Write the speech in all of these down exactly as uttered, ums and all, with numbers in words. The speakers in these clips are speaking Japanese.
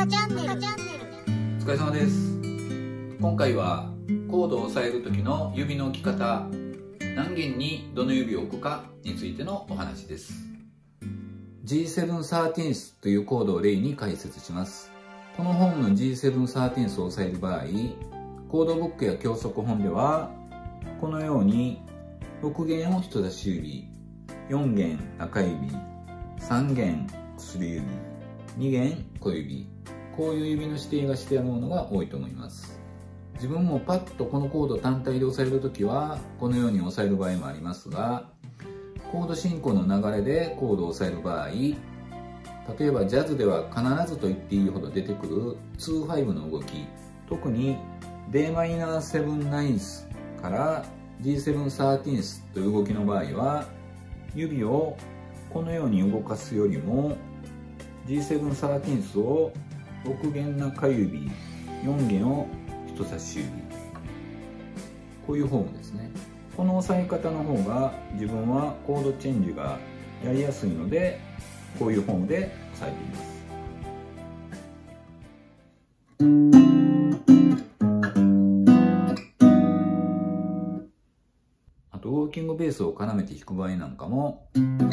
チャンネル。 お疲れ様です。今回はコードを押さえる時の指の置き方、何弦にどの指を置くかについてのお話です。 ジーセブンサーティーンス というコードを例に解説します。この本の ジーセブンサーティーンス を押さえる場合、コードブックや教則本ではこのようにろく弦を人差し指、よん弦中指、さん弦薬指、に弦小指、こういう指の指定がしてあるものが多いと思います。自分もパッとこのコード単体で押さえるときはこのように押さえる場合もありますが、コード進行の流れでコードを押さえる場合、例えばジャズでは必ずと言っていいほど出てくるにごの動き、特に ディーマイナーセブンナインス から ジーセブンサーティーンス という動きの場合は、指をこのように動かすよりも ジーセブンサーティーンス をろく弦中指、よん弦を人差し指、こういうフォームですね。この押さえ方の方が自分はコードチェンジがやりやすいので、こういうフォームで押さえています。あとウォーキングベースを絡めて弾く場合なんかも、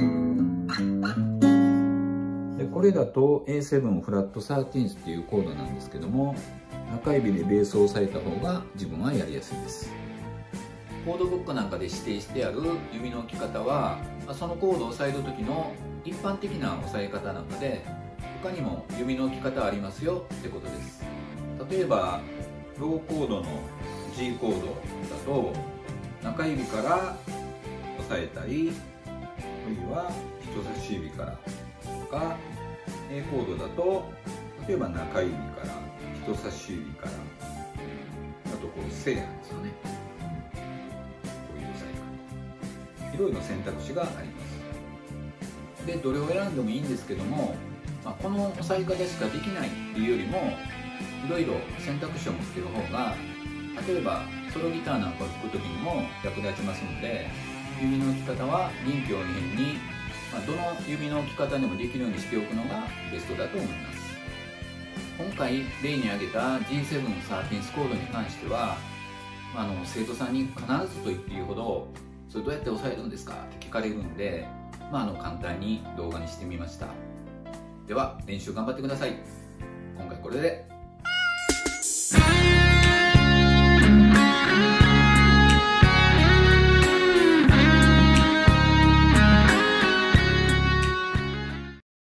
でこれだと エーセブン フラットサーティーンス っていうコードなんですけども、中指でベースを押さえた方が自分はやりやすいです。コードブックなんかで指定してある指の置き方は、そのコードを押さえる時の一般的な押さえ方なので、他にも指の置き方ありますよってことです。例えばローコードの G コードだと中指から押さえたり、あるいは人差し指からとか、 A コードだと例えば中指から人差し指から、あとこう正反ですよね。こういう押さえ方、いろいろ選択肢があります。でどれを選んでもいいんですけども、まあ、この押さえ方しかできないっていうよりも、いろいろ選択肢を持っている方が、例えばソロギターなんかを弾く時にも役立ちますので、指の置き方は臨機応変に、まあ、どの指の置き方でもできるようにしておくのがベストだと思います。今回例に挙げた ジーセブンサーティーンス コードに関しては、あの生徒さんに必ずと言っていいほど「それどうやって押さえるんですか?」って聞かれるんで、まあ、あの簡単に動画にしてみました。では練習頑張ってください。今回これで